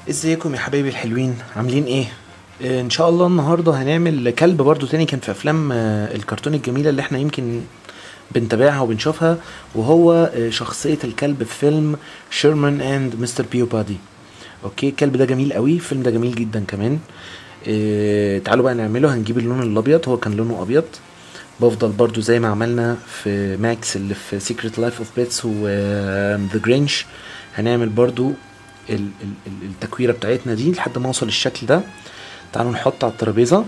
ازيكم يا حبايبي الحلوين عاملين ايه؟ ان شاء الله النهارده هنعمل كلب برضو تاني كان في افلام الكرتون الجميله اللي احنا يمكن بنتابعها وبنشوفها، وهو شخصيه الكلب في فيلم شيرمان اند مستر بيو بادي. اوكي، الكلب ده جميل قوي، الفيلم ده جميل جدا كمان. تعالوا بقى نعمله. هنجيب اللون الابيض، هو كان لونه ابيض. بفضل برضو زي ما عملنا في ماكس اللي في سيكريت لايف اوف بيتس و ذا جرينش، هنعمل برضو التكويره بتاعتنا دي لحد ما اوصل الشكل ده. تعالوا نحط على الترابيزه.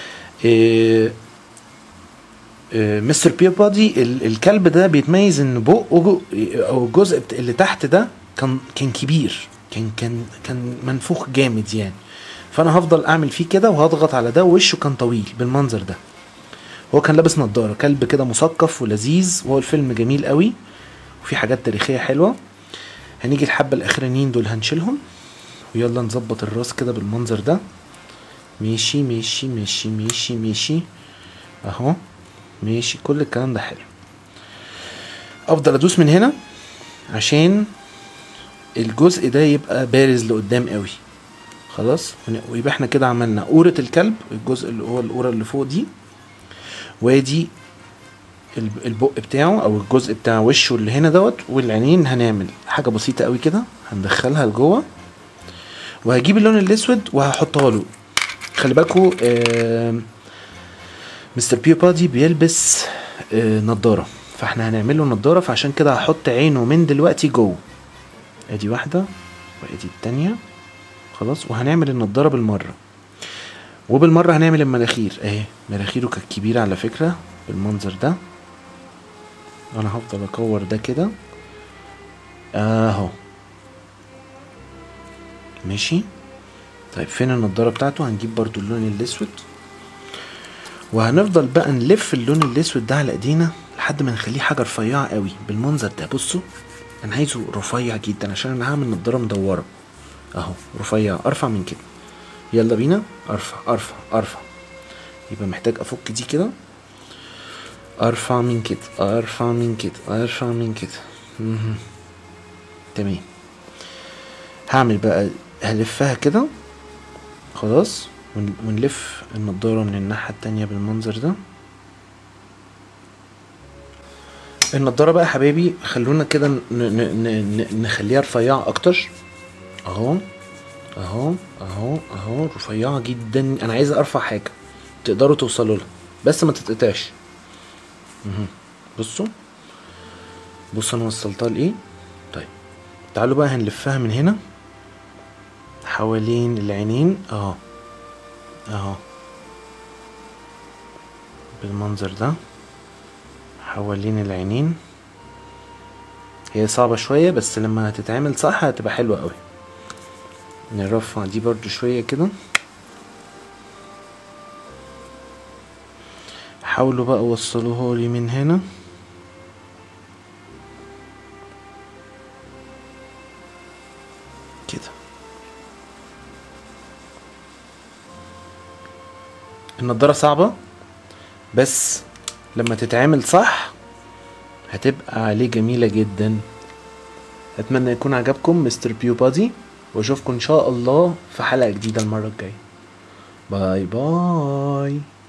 مستر بيو بادي الكلب ده بيتميز ان بقه او الجزء اللي تحت ده كان كبير، كان منفوخ جامد يعني. فانا هفضل اعمل فيه كده وهضغط على ده، ووشه كان طويل بالمنظر ده. هو كان لابس نظاره، كلب كده مثقف ولذيذ، وهو الفيلم جميل قوي وفي حاجات تاريخيه حلوه. هنيجي الحبه الاخرانيين دول هنشيلهم، ويلا نظبط الراس كده بالمنظر ده. ماشي ماشي ماشي ماشي ماشي اهو، ماشي. كل الكلام ده حلو. افضل ادوس من هنا عشان الجزء ده يبقى بارز لقدام قوي. خلاص، ويبقى احنا كده عملنا قورة الكلب، الجزء اللي هو القورة اللي فوق دي، وادي البق بتاعه او الجزء بتاع وشه اللي هنا دوت، والعينين هنعمل حاجة بسيطة قوي كده، هندخلها لجوه، وهجيب اللون الاسود وهحطها له. خلي بالكوا مستر بيو بادي بيلبس نضارة، فاحنا هنعمل له نضارة، فعشان كده هحط عينه من دلوقتي جوه. ادي واحدة وادي التانية. خلاص، وهنعمل النضارة بالمرة، وبالمرة هنعمل المناخير اهي. مناخيره كانت كبيرة على فكرة بالمنظر ده. انا هفضل اكور ده كده اهو. ماشي. طيب فين النضارة بتاعته؟ هنجيب برضو اللون الاسود، وهنفضل بقى نلف اللون الاسود ده على ايدينا لحد ما نخليه حاجة رفيعة قوي بالمنظر ده. بصوا، انا عايزه رفيع جدا عشان انا هعمل نضارة مدورة اهو، رفيع ارفع من كده. يلا بينا، ارفع ارفع ارفع. يبقى محتاج افك دي كده، ارفع من كده، ارفع من كده، ارفع من كده. تمام. هعمل بقى، هلفها كده. خلاص، ونلف النضارة من الناحية التانية بالمنظر ده. النضارة بقى حبايبي خلونا كده نخليها رفيعة اكتر اهو اهو اهو اهو، رفيعة جدا. انا عايز ارفع حاجة تقدروا توصلوا لها بس ما تتقطعش. بصوا بصوا انا وصلتها لايه. طيب تعالوا بقى هنلفها من هنا حوالين العينين اهو اهو بالمنظر ده حوالين العينين. هي صعبة شوية بس لما هتتعمل صح هتبقى حلوة قوي. نرفع دي برضو شوية كده. حاولوا بقى وصلوها لي من هنا كده. النضارة صعبة بس لما تتعمل صح هتبقى عليه جميلة جدا. اتمنى يكون عجبكم مستر بيو بادي، واشوفكم ان شاء الله في حلقة جديدة المرة الجاية. باي باي.